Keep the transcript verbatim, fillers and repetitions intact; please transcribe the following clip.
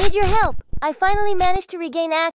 need your help. I finally managed to regain access.